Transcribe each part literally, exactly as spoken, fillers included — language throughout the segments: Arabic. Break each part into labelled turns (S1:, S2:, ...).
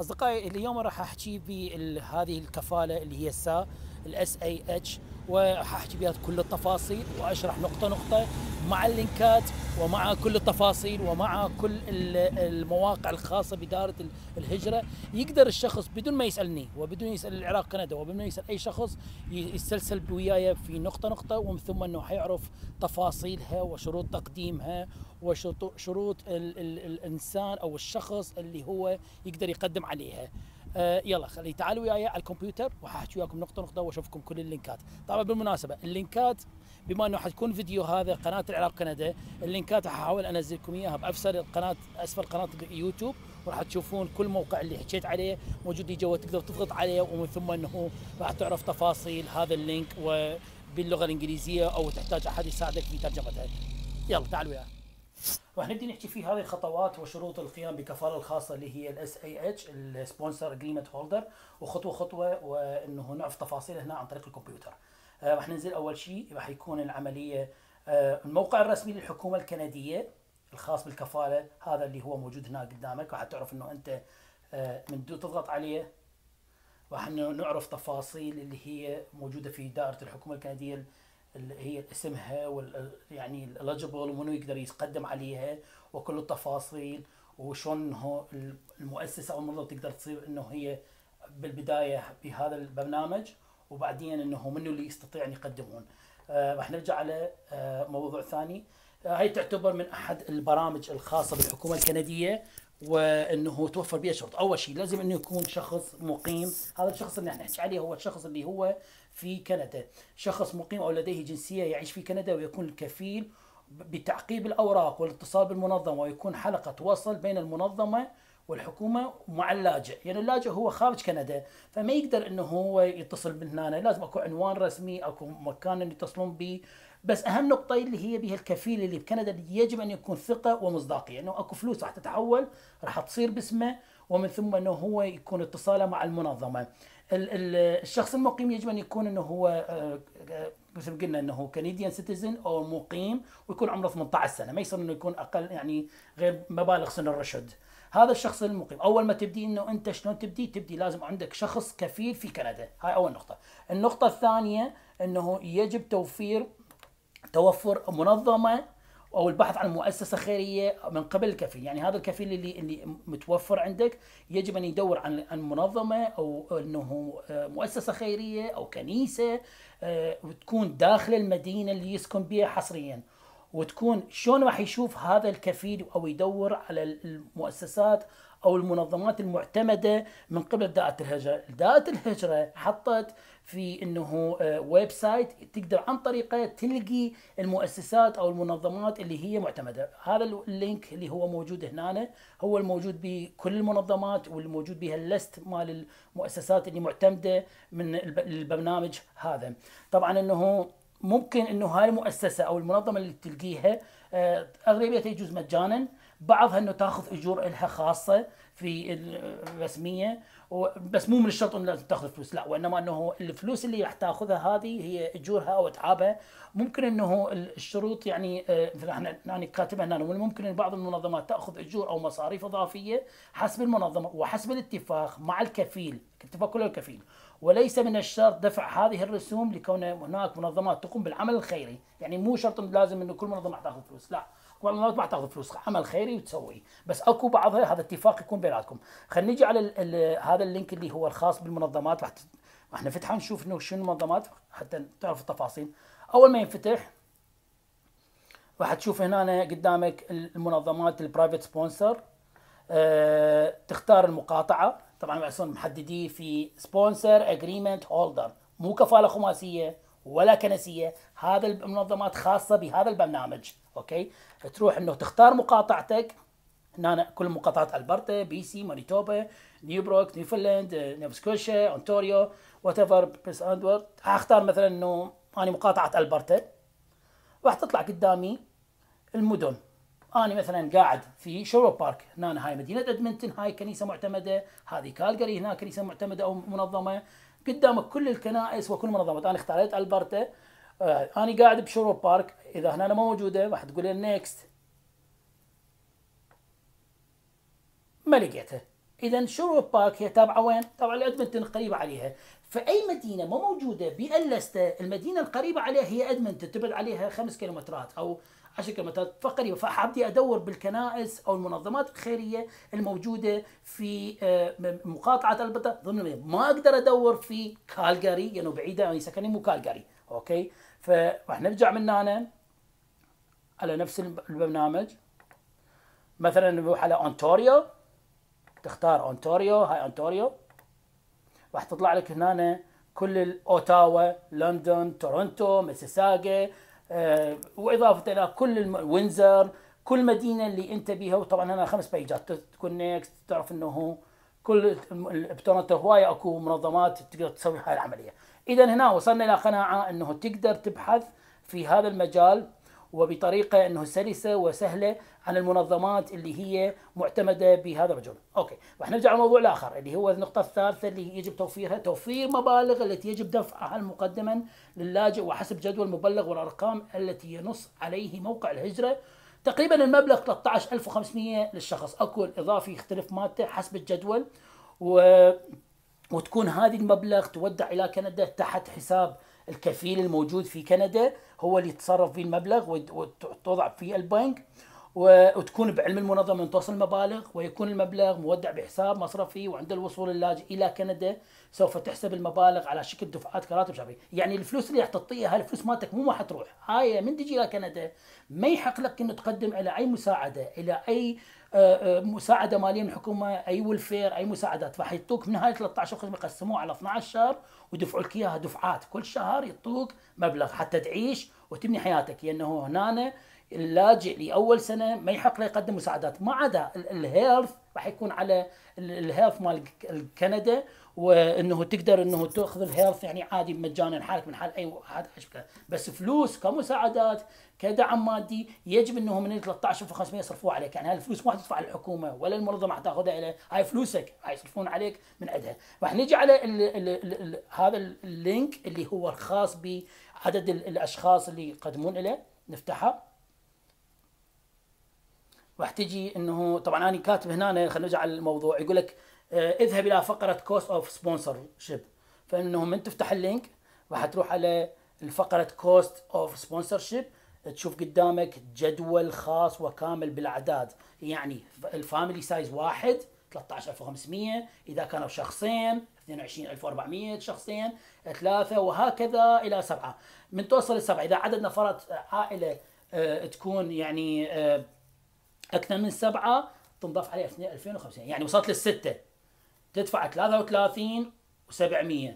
S1: اصدقائي اليوم راح احكي بهذه الكفاله اللي هي السا الاس اي اتش، وحاحكي بها كل التفاصيل واشرح نقطه نقطه مع اللينكات ومع كل التفاصيل ومع كل المواقع الخاصه بدائره الهجره. يقدر الشخص بدون ما يسالني وبدون يسال العراق كندا وبدون ما يسال اي شخص يستلسل وياي في نقطه نقطه، ومن ثم انه حيعرف تفاصيلها وشروط تقديمها وشروط ال ال الانسان او الشخص اللي هو يقدر يقدم عليها. آه يلا خلي تعالوا وياي على الكمبيوتر وحاحكي وياكم نقطه نقطه واشوفكم كل اللينكات. طبعا بالمناسبه اللينكات بما انه حتكون فيديو هذا قناه العراق كندا، اللينكات حاحاول انزلكم اياها بافسر القناه اسفل قناه يوتيوب، وراح تشوفون كل موقع اللي حكيت عليه موجود لي جوا، تقدر تضغط عليه ومن ثم انه راح تعرف تفاصيل هذا اللينك وباللغه الانجليزيه او تحتاج احد يساعدك في ترجمتها. يلا تعالوا وياي. راح نبدي نحكي في هذه الخطوات وشروط القيام بكفاله الخاصه اللي هي الاس اي اتش السبونسر اجريمنت هولدر، وخطوه خطوه وانه نعرف تفاصيل هنا عن طريق الكمبيوتر. آه راح ننزل اول شيء راح يكون العمليه آه الموقع الرسمي للحكومه الكنديه الخاص بالكفاله، هذا اللي هو موجود هنا قدامك، راح تعرف انه انت آه من دون تضغط عليه راح نعرف تفاصيل اللي هي موجوده في دائره الحكومه الكنديه، اللي هي اسمها وال يعني الاليجبل ومنو يقدر يتقدم عليها وكل التفاصيل، وشلون انه المؤسسه او المنظمه تقدر تصير انه هي بالبدايه بهذا البرنامج، وبعدين انه منو اللي يستطيع ان يقدمون. آه راح نرجع على آه موضوع ثاني. آه هي تعتبر من احد البرامج الخاصه بالحكومه الكنديه، وانه توفر بها شروط. اول شيء لازم انه يكون شخص مقيم، هذا الشخص اللي احنا نحكي عليه هو الشخص اللي هو في كندا، شخص مقيم او لديه جنسيه يعيش في كندا، ويكون الكفيل بتعقيب الاوراق والاتصال بالمنظمه، ويكون حلقه وصل بين المنظمه والحكومه مع اللاجئ. يعني اللاجئ هو خارج كندا فما يقدر انه هو يتصل من هنا، لازم اكو عنوان رسمي اكو مكان اللي يتصلون به. بس اهم نقطه اللي هي بها الكفيل اللي بكندا اللي يجب ان يكون ثقه ومصداقيه، انه اكو فلوس راح تتحول راح تصير باسمه، ومن ثم انه هو يكون اتصاله مع المنظمه. الشخص المقيم يجب ان يكون انه هو مثل قلنا انه كنديان سيتيزن او مقيم، ويكون عمره ثمانية عشر سنه، ما يصير انه يكون اقل يعني غير مبالغ سن الرشد. هذا الشخص المقيم اول ما تبدي انه انت شلون تبدي تبدي لازم عندك شخص كفيل في كندا، هاي اول نقطه. النقطه الثانيه انه يجب توفير توفر منظمه او البحث عن مؤسسه خيريه من قبل الكفيل. يعني هذا الكفيل اللي اللي متوفر عندك يجب ان يدور عن عن منظمه او انه مؤسسه خيريه او كنيسه وتكون داخل المدينه اللي يسكن بها حصريا، وتكون شلون راح يشوف هذا الكفيل او يدور على المؤسسات او المنظمات المعتمده من قبل دائره الهجره. دائره الهجره حطت في انه ويب سايت تقدر عن طريقه تلقي المؤسسات او المنظمات اللي هي معتمده. هذا اللينك اللي هو موجود هنا هو الموجود بكل المنظمات والموجود بها الليست مال المؤسسات اللي معتمده من البرنامج هذا. طبعا انه ممكن انه هاي المؤسسه او المنظمه اللي تلقيها اغلبيتها يجوز مجانا، بعضها انه تاخذ اجور لها خاصه في الرسميه، بس مو من الشرط انه لازم تاخذ فلوس، لا، وانما انه الفلوس اللي راح تاخذها هذه هي اجورها او اتعابها. ممكن انه الشروط يعني مثل احنا يعني كاتبها هنا، ممكن ان بعض المنظمات تاخذ اجور او مصاريف اضافيه حسب المنظمه وحسب الاتفاق مع الكفيل، اتفاق كل الكفيل، وليس من الشرط دفع هذه الرسوم لكون هناك منظمات تقوم بالعمل الخيري. يعني مو شرط لازم انه كل منظمه تاخذ فلوس، لا، كل منظمات ما تاخذ فلوس، عمل خيري وتسوي، بس اكو بعضها هذا اتفاق يكون بيناتكم. خلينا نجي على ال ال هذا اللينك اللي هو الخاص بالمنظمات، راح راح نفتحه نشوف انه شنو المنظمات حتى تعرف التفاصيل. اول ما ينفتح راح تشوف هنا قدامك المنظمات البرايفت سبونسر، أه تختار المقاطعه، طبعا اصلا محددين في سبونسر اجريمنت هولدر، مو كفاله خماسيه ولا كنسيه، هذا المنظمات خاصه بهذا البرنامج. اوكي، تروح انه تختار مقاطعتك هنا، كل مقاطعات البرتا، بي سي، مانيتوبا، نيوبروك، نيوفنلاند، نيوفا سكوشيا، اونتاريو، وات ايفر، بس اندورد. هختار مثلا انه انا مقاطعه البرتا، راح تطلع قدامي المدن. انا مثلا قاعد في شورو بارك، هنا هاي مدينه ادمنتون، هاي كنيسه معتمده، هذه كالجاري هنا كنيسه معتمده او منظمه. قدامك كل الكنائس وكل المنظمات. انا اختاريت البرتا، آه انا قاعد بشورو بارك، اذا هنا ما موجوده راح تقول لي نيكست، ما لقيتها. اذا شروق بارك هي تابعه وين؟ تابعه لادمنتون، قريبه عليها. فاي مدينه ما موجوده باللسته، المدينه القريبه عليها هي ادمنتون، تبعد عليها خمس كيلومترات او عشر كيلومترات فقريبه. فحابدي ادور بالكنائس او المنظمات الخيريه الموجوده في مقاطعه البرتا ضمن المدينه. ما اقدر ادور في كالجاري لانه يعني بعيده، يعني سكني مو كالجاري. اوكي، فراح نرجع من هنا على نفس البرنامج. مثلا نروح على اونتاريو، تختار اونتاريو، هاي اونتاريو، راح تطلع لك هنا كل اوتاوا، لندن، تورنتو، ميسيساغا، آه، واضافه الى كل الم... وينزر، كل مدينه اللي انت بيها. وطبعا هنا خمس بيجات تكون نيكست، تعرف انه كل بتورنتو هوايه اكو منظمات تقدر تسوي هاي العمليه. اذا هنا وصلنا الى قناعه انه تقدر تبحث في هذا المجال وبطريقه انه سلسه وسهله عن المنظمات اللي هي معتمده بهذا الرجل. اوكي، راح نرجع لموضوع الاخر اللي هو النقطه الثالثه اللي يجب توفيرها، توفير مبالغ التي يجب دفعها مقدما للاجئ وحسب جدول المبلغ والارقام التي ينص عليه موقع الهجره. تقريبا المبلغ ثلاثة عشر ألف وخمسمئة للشخص، اكو الاضافي يختلف مالته حسب الجدول، و وتكون هذه المبلغ تودع الى كندا تحت حساب الكفيل الموجود في كندا، هو اللي يتصرف في المبلغ وتوضع في البنك، وتكون بعلم المنظمه من توصل المبالغ، ويكون المبلغ مودع بحساب مصرفي، وعند الوصول اللاجئ الى كندا سوف تحسب المبالغ على شكل دفعات كراتب شهريه. يعني الفلوس اللي راح تعطيها، هاي الفلوس مالتك مو ما حتروح، هاي من تجي الى كندا ما يحق لك انه تقدم الى اي مساعده، الى اي مساعده ماليه من الحكومه، اي ولفير، اي مساعدات. راح يعطوك من هاي ثلاثة عشر خدمه يقسموها على اثنا عشر شهر ويدفعوا لك اياها دفعات، كل شهر يعطوك مبلغ حتى تعيش وتبني حياتك. لانه يعني هنا اللاجئ لاول سنه ما يحق له يقدم مساعدات، ما عدا الهيلث راح يكون على الهيلث مال كندا، وانه تقدر انه تاخذ الهيلث يعني عادي مجانا، حالك من حال اي واحد. بس فلوس كمساعدات كدعم مادي يجب انه من ثلاثة عشر ألف وخمسمئة يصرفوها عليك. يعني هاي الفلوس ما تدفع الحكومه ولا المنظمه حتاخذها الى، هاي فلوسك هاي يصرفون عليك من عندها. راح نيجي على ال ال ال ال هذا اللينك اللي هو الخاص بعدد الاشخاص اللي يقدمون له، نفتحها. راح تجي انه طبعا انا كاتب هنا، خلينا نرجع على الموضوع، يقول لك اه اذهب الى فقره كوست اوف سبونسر شيب. فانه من تفتح اللينك راح تروح على الفقره كوست اوف سبونسر شيب، تشوف قدامك جدول خاص وكامل بالاعداد. يعني الفاميلي سايز واحد ثلاثة عشر ألف وخمسمئة، اذا كانوا شخصين اثنين وعشرين ألف وأربعمئة، شخصين ثلاثه، وهكذا الى سبعه. من توصل لسبعه اذا عدد نفرات عائله اه تكون يعني اه اكثر من سبعه تنضاف عليه ألفين وخمسمئة. يعني وصلت للسته تدفع ثلاثة وثلاثين وسبعمئة،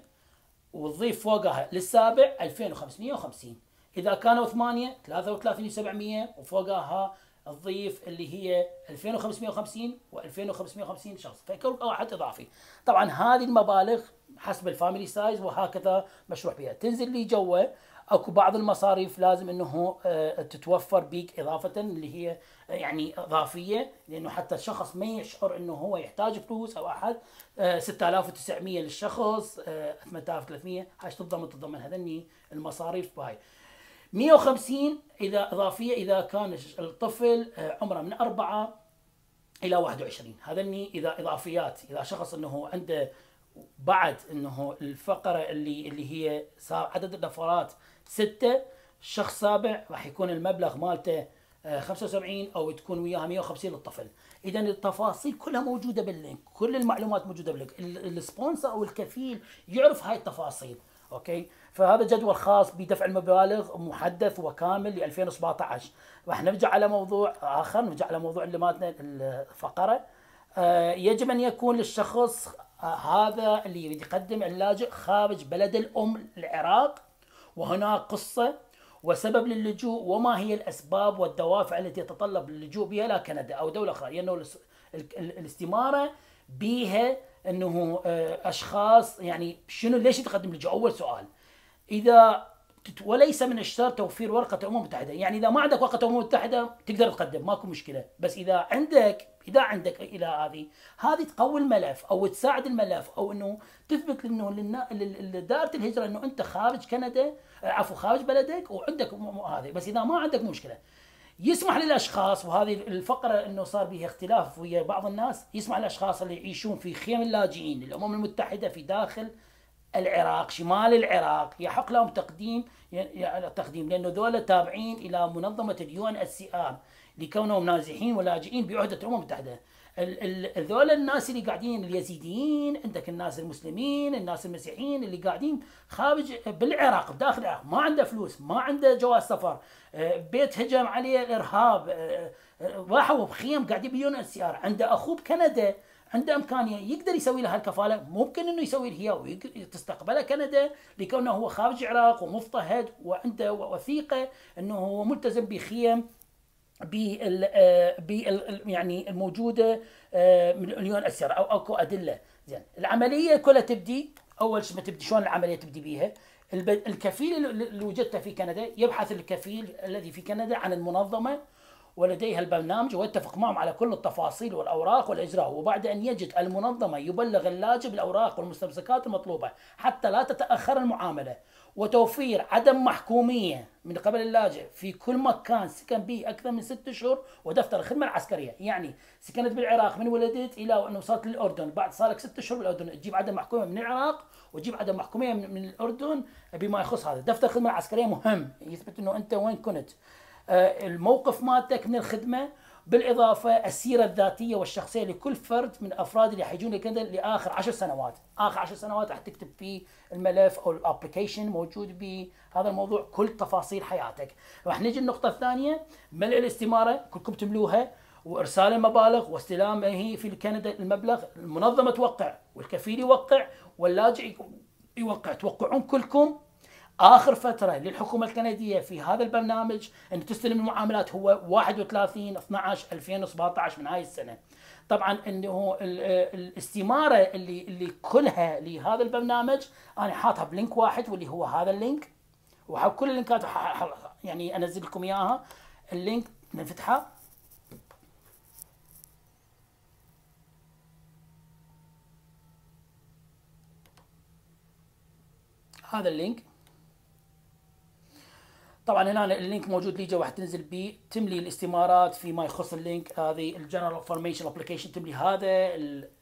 S1: وتضيف فوقها للسابع ألفين وخمسمئة وخمسين. اذا كانوا ثمانيه ثلاثة وثلاثين وسبعمئة، وفوقها تضيف اللي هي ألفين وخمسمئة وخمسين و2550 شخص، فكل واحد اضافي. طبعا هذه المبالغ حسب الفاميلي سايز وهكذا مشروع بها. تنزل لي جوا اكو بعض المصاريف لازم انه تتوفر بيك اضافه، اللي هي يعني اضافيه، لانه حتى الشخص ما يشعر انه هو يحتاج فلوس او احد. ستة آلاف وتسعمئة للشخص، ثمانية آلاف وثلاثمئة، هاي تتضمن تتضمن هذني المصاريف بهاي. مئة وخمسين اذا اضافيه اذا كان الطفل عمره من أربعة الى واحد وعشرين، هذني اذا اضافيات. اذا شخص انه عنده بعد انه الفقره اللي اللي هي صار عدد النفرات ستة، الشخص سابع راح يكون المبلغ مالته خمسة وسبعين او تكون وياها مئة وخمسين للطفل. اذا التفاصيل كلها موجوده باللينك، كل المعلومات موجوده باللينك، السبونسر او الكفيل يعرف هاي التفاصيل. اوكي، فهذا جدول خاص بدفع المبالغ محدث وكامل ل ألفين وسبعة عشر. راح نرجع على موضوع اخر، نرجع على موضوع اللي مالتنا الفقره. آه يجب ان يكون للشخص آه هذا اللي يريد يقدم اللاجئ خارج بلد الام العراق، وهناك قصه وسبب للجوء وما هي الاسباب والدوافع التي يتطلب اللجوء بها الى كندا او دوله اخرى. لانه يعني الاستماره بها انه اشخاص يعني شنو ليش تقدم لجوء. اول سؤال، اذا وليس من الشرط توفير ورقه الامم المتحده. يعني اذا ما عندك ورقه الامم المتحده تقدر تقدم، ماكو مشكله. بس اذا عندك اذا عندك الى هذه هذه تقوي الملف او تساعد الملف، او انه تثبت انه لدائره الهجره انه انت خارج كندا، عفوا خارج بلدك وعندك هذه. بس اذا ما عندك مشكله. يسمح للاشخاص، وهذه الفقره انه صار بها اختلاف ويا بعض الناس، يسمح للاشخاص اللي يعيشون في خيم اللاجئين للامم المتحده في داخل العراق شمال العراق، يحق لهم تقديم تقديم لانه ذولا تابعين الى منظمه اليو ان اس سي ار لكونهم نازحين ولاجئين بعهده الامم المتحده. ذولا الناس اللي قاعدين اليزيديين، عندك الناس المسلمين، الناس المسيحيين اللي قاعدين خارج بالعراق بداخل العراق، ما عنده فلوس، ما عنده جواز سفر، بيت هجم عليه الارهاب، راحوا بخيم قاعدين باليون اس سي ار، عنده اخوه بكندا عنده امكانيه يقدر يسوي لها الكفاله، ممكن انه يسوي هي وتستقبلها كندا لكونه هو خارج العراق ومضطهد وعنده وثيقه انه هو ملتزم بخيم بال بال يعني الموجوده من اليون اسر او اكو ادله. زين العمليه كلها تبدي، اول شيء ما تبدي شلون العمليه تبدي بيها؟ الكفيل اللي وجدته في كندا يبحث الكفيل الذي في كندا عن المنظمه ولديها البرنامج ويتفق معهم على كل التفاصيل والاوراق والاجراء، وبعد ان يجد المنظمه يبلغ اللاجئ بالاوراق والمستمسكات المطلوبه حتى لا تتاخر المعامله، وتوفير عدم محكوميه من قبل اللاجئ في كل مكان سكن به اكثر من ست اشهر، ودفتر الخدمه العسكريه. يعني سكنت بالعراق من ولدت الى انه وصلت للاردن، بعد صار لك ست اشهر بالاردن تجيب عدم محكوميه من العراق وتجيب عدم محكوميه من, من الاردن بما يخص هذا. دفتر الخدمه العسكريه مهم يثبت انه انت وين كنت، الموقف مالتك من الخدمه، بالاضافه السيره الذاتيه والشخصيه لكل فرد من افراد اللي حيجون لكندا لاخر عشر سنوات، اخر عشر سنوات راح تكتب في الملف او الابلكيشن موجود بهذا الموضوع كل تفاصيل حياتك. راح نجي النقطه الثانيه، ملء الاستماره كلكم تملوها، وارسال المبالغ واستلامه في كندا المبلغ، المنظمه توقع والكفيل يوقع واللاجئ يوقع، توقعون كلكم. اخر فتره للحكومه الكنديه في هذا البرنامج ان تستلم المعاملات هو واحد وثلاثين اثنعش ألفين وسبعطعش من هاي السنه. طبعا انه الاستماره اللي اللي كلها لهذا البرنامج انا حاطها بلينك واحد واللي هو هذا اللينك، وكل اللينكات يعني انزل لكم اياها. اللينك نفتحه، هذا اللينك. طبعا هنا اللينك موجود ليجا راح تنزل بيه تملي الاستمارات فيما يخص اللينك هذه الجنرال انفورميشن ابلكيشن، تملي هذا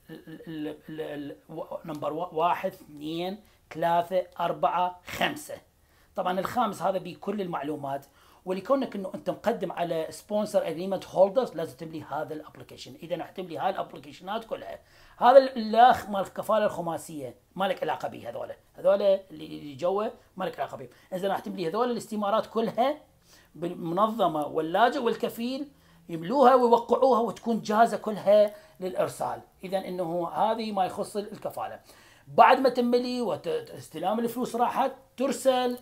S1: النمبر واحد اثنين ثلاثة أربعة خمسة. طبعا الخامس هذا بكل المعلومات، ولكونك انه انت مقدم على سبونسر اجريمنت هولدرز لازم تملي هذا الابلكيشن. اذا راح تملي هاي الابلكيشنات كلها. هذا الاخ مال الكفاله الخماسيه ما لك علاقه به، هذول هذول اللي جوا ما لك علاقه بهم. اذا راح تملي هذول الاستمارات كلها بالمنظمه واللاجئ والكفيل يملوها ويوقعوها وتكون جاهزه كلها للارسال. اذا انه هذه ما يخص الكفاله. بعد ما تملي واستلام الفلوس راحت ترسل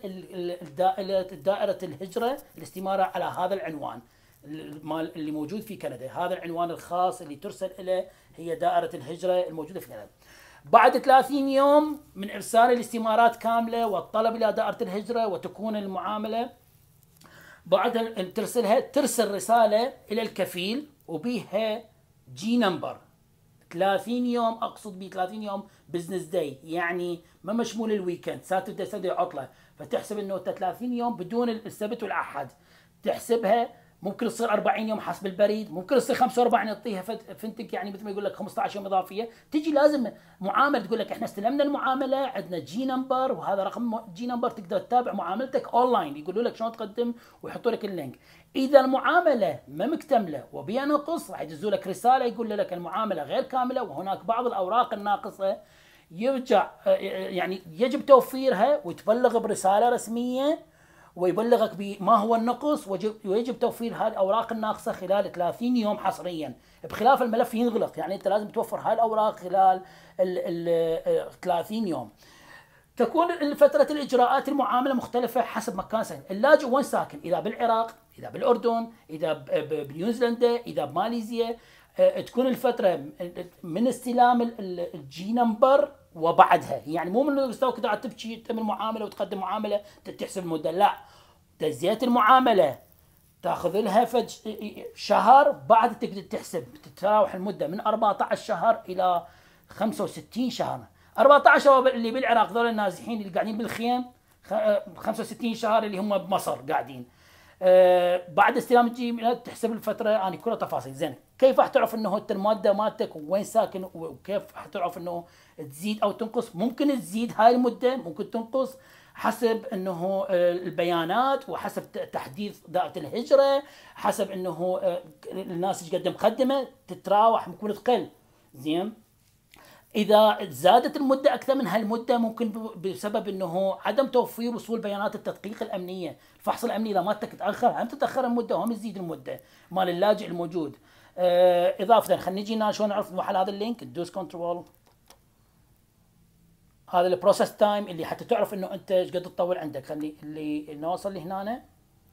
S1: دائرة الهجرة الاستمارة على هذا العنوان اللي موجود في كندا. هذا العنوان الخاص اللي ترسل إليه هي دائرة الهجرة الموجودة في كندا. بعد ثلاثين يوم من إرسال الاستمارات كاملة والطلب إلى دائرة الهجرة وتكون المعاملة، بعد ترسلها ترسل رسالة إلى الكفيل وبيها جي نمبر. ثلاثين يوم، اقصد ب ثلاثين يوم بزنس داي، يعني ما مشمول الويكند، ساتردي ساندي عطله، فتحسب انه ثلاثين يوم بدون السبت والاحد، تحسبها ممكن تصير أربعين يوم حسب البريد، ممكن تصير خمسة وأربعين تعطيها فنتك، يعني مثل ما يقول لك خمسة عشر يوم اضافيه. تجي لازم معامله تقول لك احنا استلمنا المعامله، عندنا جي نمبر، وهذا رقم جي نمبر تقدر تتابع معاملتك اونلاين، يقولوا لك شلون تقدم ويحطوا لك اللينك. اذا المعامله ما مكتمله وبها نقص راح يدزوا لك رساله يقول لك المعامله غير كامله وهناك بعض الاوراق الناقصه، يرجع يعني يجب توفيرها وتبلغ برساله رسميه ويبلغك بما هو النقص، ويجب توفير هذه الاوراق الناقصه خلال ثلاثين يوم حصريا، بخلاف الملف ينغلق. يعني انت لازم توفر هاي الاوراق خلال ال ثلاثين يوم. تكون فتره الاجراءات المعامله مختلفه حسب مكان سكن اللاجئ وين ساكن، اذا بالعراق، اذا بالاردن، اذا بنيوزيلندا، اذا بماليزيا. تكون الفتره من استلام الجي نمبر وبعدها، يعني مو من مستوى كذا تبكي تعمل معامله وتقدم معامله تحسب المده، لا، تجزئه المعامله تاخذ لها فج شهر، بعد تقدر تحسب تتراوح المده من أربعة عشر شهر الى خمسة وستين شهر. أربعة عشر اللي بالعراق ذول النازحين اللي قاعدين بالخيم، خمسة وستين شهر اللي هم بمصر قاعدين. آه بعد استلام الجي تحسب الفتره انا يعني كلها تفاصيل. زين كيف راح تعرف انه انت الماده مالتك وين ساكن، وكيف راح تعرف انه تزيد او تنقص؟ ممكن تزيد هاي المده، ممكن تنقص حسب انه البيانات وحسب تحديث دائره الهجره، حسب انه الناس ايش قد مقدمه تتراوح، ممكن تقل. زين اذا زادت المده اكثر من هالمده ممكن بسبب انه عدم توفير وصول بيانات التدقيق الامنيه، الفحص الامني اذا مالتك تاخر هم تتاخر المده وهم تزيد المده مال اللاجئ الموجود. آه اضافه خلينا نجي شلون نعرف محل هذا اللينك، تدوس كنترول، هذا البروسيس تايم اللي حتى تعرف انه انت ايش قد تطول عندك. خلي اللي نوصل لهنا،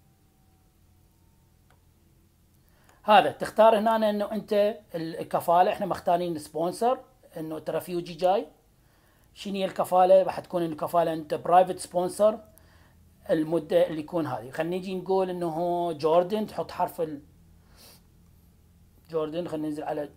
S1: هذا تختار هنا انه انت الكفاله، احنا مختارين سبونسر انه ريفيوجي جاي. شنو هي الكفاله؟ راح تكون الكفاله انت برايفت سبونسر، المده اللي يكون هذه. خلينا نجي نقول انه جوردن، تحط حرف ال جوردن. خلينا ننزل على،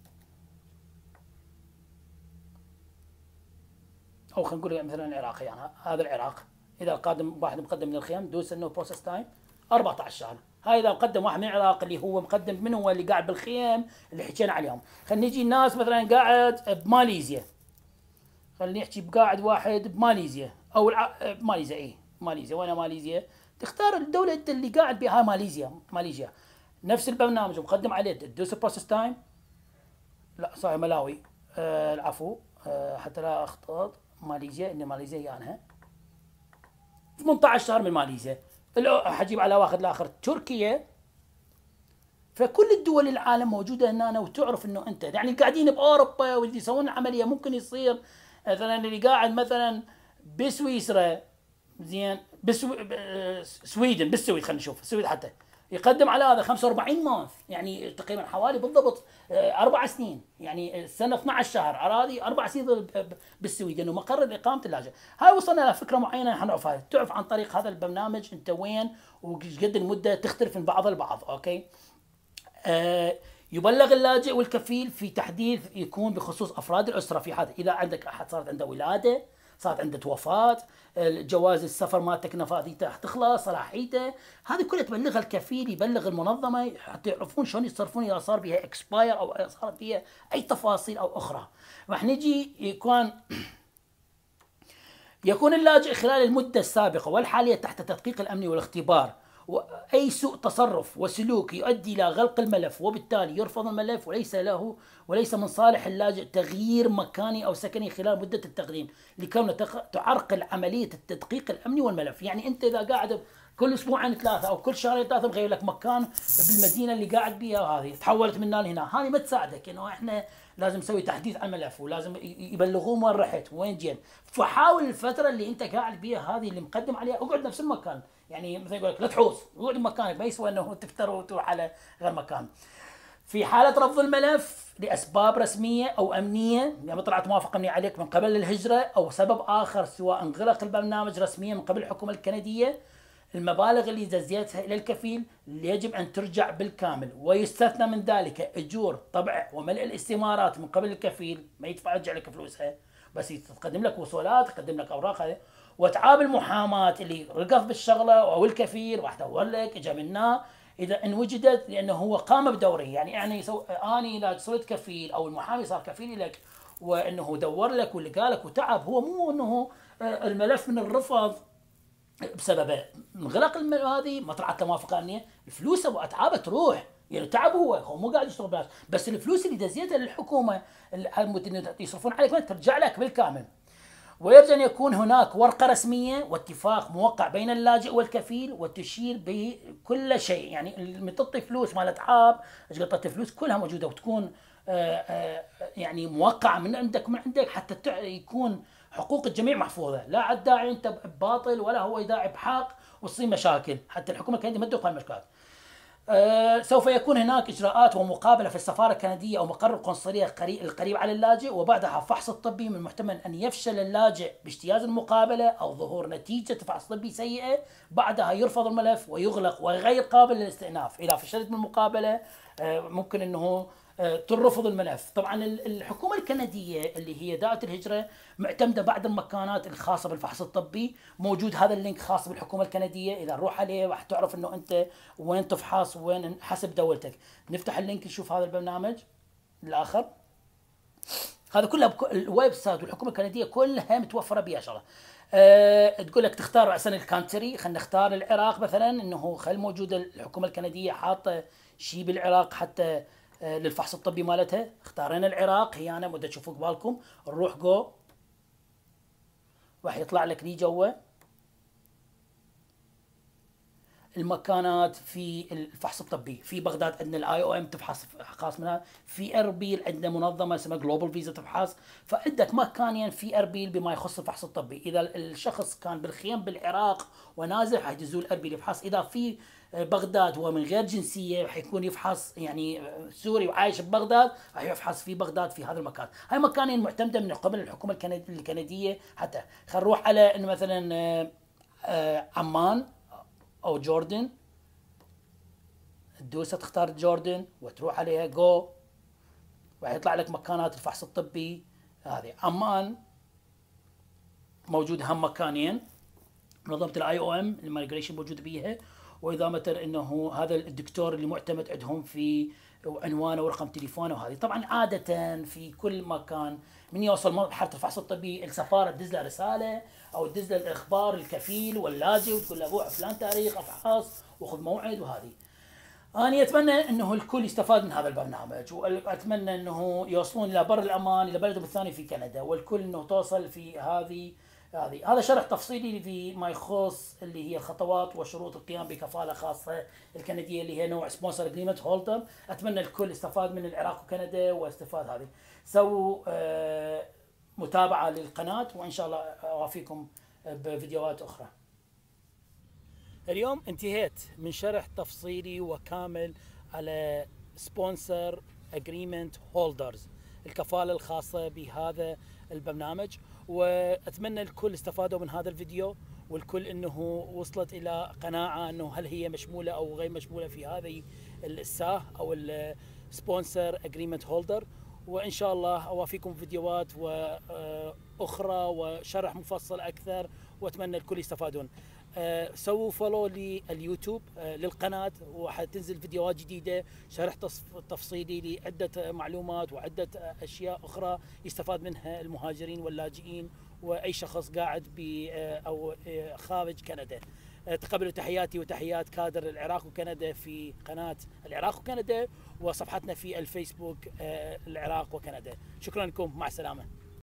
S1: او خلينا نقول مثلا العراق، يعني هذا العراق. اذا قادم واحد مقدم من الخيام دوس انه بروسس تايم أربعة عشر شهر. هاي اذا مقدم واحد من العراق اللي هو مقدم، من هو اللي قاعد بالخيام اللي حكينا عليهم. خلينا نجي الناس مثلا قاعد بماليزيا، خلينا نحكي بقاعد واحد بماليزيا او الع... ماليزيا، اي ماليزيا. وين ماليزيا؟ تختار الدوله انت اللي قاعد بها، ماليزيا. ماليزيا نفس البرنامج مقدم عليه، تدوس بروسس تايم. لا صحيح ملاوي، آه العفو، آه حتى لا اخطط. ماليزيا، ان ماليزيا يعني ثمانية عشر شهر من ماليزيا. حجيب على واحد الاخر تركيا. فكل الدول العالم موجوده هنا، وتعرف انه انت يعني قاعدين باوروبا واللي يسوون العمليه ممكن يصير مثلا اللي قاعد مثلا بسويسرا، زين بسو... سويدن، بالسويد خلينا نشوف السويد حتى يقدم على هذا خمسة وأربعين مانث، يعني تقريبا حوالي بالضبط اربع سنين، يعني السنه اثني عشر شهر على هذه اربع سنين بالسويد، انه مقر اقامه اللاجئ. هاي وصلنا لفكره معينه حنعرفها، تعرف عن طريق هذا البرنامج انت وين وقد المده، تختلف من بعض البعض. اوكي. آه يبلغ اللاجئ والكفيل في تحديث يكون بخصوص افراد الاسره في هذا. اذا عندك احد صارت عنده ولاده، صارت عنده وفاه، جواز السفر مالتك نفاذيته راح تخلص، صلاحيته، هذه كلها تبلغها الكفيل، يبلغ المنظمه حتى يعرفون شلون يتصرفون اذا صار بها اكسباير او صار فيها اي تفاصيل او اخرى. راح نجي يكون يكون اللاجئ خلال المده السابقه والحاليه تحت التدقيق الامني والاختبار، وأي سوء تصرف وسلوك يؤدي إلى غلق الملف، وبالتالي يرفض الملف، وليس له وليس من صالح اللاجئ تغيير مكاني أو سكني خلال مدة التقديم، لكونه تعرقل عملية التدقيق الأمني والملف. يعني أنت إذا قاعد كل أسبوعين ثلاثة أو كل شهرين ثلاثة مغير لك مكان بالمدينة اللي قاعد بيها، وهذه تحولت من هنا لهنا، هذه ما تساعدك. إنه إحنا لازم نسوي تحديث على الملف، ولازم يبلغون وين رحت وين جيت. فحاول الفترة اللي أنت قاعد بيها هذه اللي مقدم عليها اقعد نفس المكان، يعني مثلا يقول لك لا تحوس، اقعد بمكانك، ما يسوى انه تفتر وتروح على غير مكان. في حالة رفض الملف لأسباب رسمية أو أمنية، يعني طلعت موافقة أمنية عليك من قبل الهجرة أو سبب آخر، سواء انغلق البرنامج رسميا من قبل الحكومة الكندية، المبالغ اللي جزيتها إلى الكفيل يجب أن ترجع بالكامل، ويستثنى من ذلك أجور طبع وملء الاستمارات من قبل الكفيل، ما يدفع يرجع لك فلوسها، بس تقدم لك وصولات، تقدم لك أوراق هذه، وتعاب المحاماة اللي رقض بالشغلة أو الكفيل راح دور لك إجا منها إذا إن وجدت، لأنه هو قام بدوره. يعني يعني يسو... أني إذا صرت كفيل أو المحامي صار كفيل لك وإنه دور لك ولقى لك وتعب، هو مو إنه الملف من الرفض بسبب انغلاق هذه ما طلعت له موافقة أمنية، الفلوس وأتعابه تروح، يعني تعب هو هو مو قاعد يشتغل بلاش، بس الفلوس اللي دزيتها للحكومة اللي يصرفون عليك ترجع لك بالكامل. ويرجى أن يكون هناك ورقة رسمية واتفاق موقع بين اللاجئ والكفيل وتشير بكل شيء، يعني لما تعطي فلوس مال اتعاب ايش قد تعطي فلوس كلها موجودة، وتكون آآ آآ يعني موقعة من عندك من عندك حتى يكون حقوق الجميع محفوظة، لا عاد داعي انت بباطل ولا هو داعي بحق وتصير مشاكل، حتى الحكومة الكندية ما تدخل المشكلات. أه سوف يكون هناك إجراءات ومقابلة في السفارة الكندية أو مقر القنصلية القريب على اللاجئ، وبعدها فحص الطبي. من المحتمل أن يفشل اللاجئ باجتياز المقابلة أو ظهور نتيجة فحص طبي سيئة، بعدها يرفض الملف ويغلق وغير قابل للاستئناف. إذا فشلت من المقابلة أه ممكن أنه ترفض الملف. طبعا الحكومه الكنديه اللي هي دائره الهجره معتمده بعض المكانات الخاصه بالفحص الطبي. موجود هذا اللينك خاص بالحكومه الكنديه، اذا نروح عليه راح تعرف انه انت وين تفحص وين حسب دولتك. نفتح اللينك نشوف هذا البرنامج الاخر. هذا كلها الويب سايت والحكومه الكنديه كلها متوفره بها شغله. أه تقول لك تختار احسن الكانتري، خلينا نختار العراق مثلا، انه خل موجوده الحكومه الكنديه حاطه شيء بالعراق حتى أه للفحص الطبي مالتها. اختارينا العراق، هي انا بدي تشوفوا قبالكم. نروح جو، راح يطلع لك لي جوا المكانات في الفحص الطبي. في بغداد عندنا الاي او ام تفحص خاص منها، في اربيل عندنا منظمه اسمها جلوبال فيزا تفحص. فعندك مكانين في اربيل بما يخص الفحص الطبي. اذا الشخص كان بالخيم بالعراق ونازل حيجزوه الاربيل يفحص. اذا في بغداد هو من غير جنسيه حيكون يفحص، يعني سوري وعايش ببغداد راح يفحص في بغداد في هذا المكان. هاي مكانين معتمده من قبل الحكومه الكنديه. حتى خلينا نروح على انه مثلا عمان او جوردن، تدوسها تختار جوردن وتروح عليها جو، راح يطلع لك مكانات الفحص الطبي. هذه عمان موجود هم مكانين، منظمه الاي او ام المايجريشن موجود بيها. واذا مثلا انه هذا الدكتور اللي معتمد عندهم في عنوانه ورقم تليفونه. وهذه طبعا عاده في كل مكان من يوصل مرحله الفحص الطبي السفاره تدز له رساله او تدز له الاخبار الكفيل واللاجئ وتقول له روح فلان تاريخ افحص وخذ موعد. وهذه أنا أتمنى أنه الكل يستفاد من هذا البرنامج، وأتمنى أنه يوصلون إلى بر الأمان إلى بلدهم الثاني في كندا، والكل أنه توصل في هذه هذه هذا شرح تفصيلي فيما يخص اللي هي الخطوات وشروط القيام بكفالة خاصة الكندية اللي هي نوع سبونسر اجريمنت هولدر. أتمنى الكل استفاد من العراق وكندا واستفاد هذه. سووا آه متابعة للقناة، وإن شاء الله أوافيكم بفيديوهات أخرى. اليوم انتهيت من شرح تفصيلي وكامل على سبونسر اجريمنت هولدرز، الكفالة الخاصة بهذا البرنامج. واتمنى الكل استفادوا من هذا الفيديو، والكل انه وصلت الى قناعة انه هل هي مشمولة او غير مشمولة في هذه الساه او السبونسر اجريمنت هولدر. وان شاء الله اوافيكم فيديوهات واخرى وشرح مفصل اكثر، واتمنى الكل يستفادون. أه سووا فولو لليوتيوب أه للقناة، وحتنزل فيديوهات جديدة شرح تفصيلي لعدة معلومات وعدة أشياء أخرى يستفاد منها المهاجرين واللاجئين وأي شخص قاعد ب أو خارج كندا. أه تقبلوا تحياتي وتحيات كادر العراق وكندا في قناة العراق وكندا، وصفحتنا في الفيسبوك أه العراق وكندا. شكرا لكم، مع السلامة.